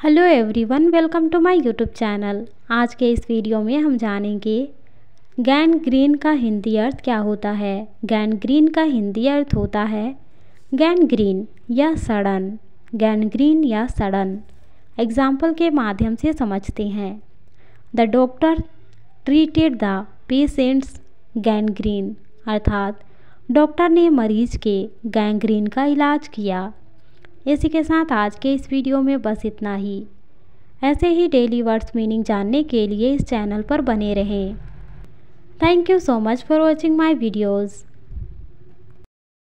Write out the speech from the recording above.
Hello everyone, welcome to my YouTube channel. आज के इस वीडियो में हम जानेंगे गैंग्रीन का हिंदी अर्थ क्या होता है। गैंग्रीन का हिंदी अर्थ होता है गैंग्रीन या सड़न। गैंग्रीन या सड़न एग्जाम्पल के माध्यम से समझते हैं। The doctor treated the patients gangrene, अर्थात डॉक्टर ने मरीज के गैंग्रीन का इलाज किया। इसी के साथ आज के इस वीडियो में बस इतना ही। ऐसे ही डेली वर्ड्स मीनिंग जानने के लिए इस चैनल पर बने रहें। Thank you so much for watching my videos.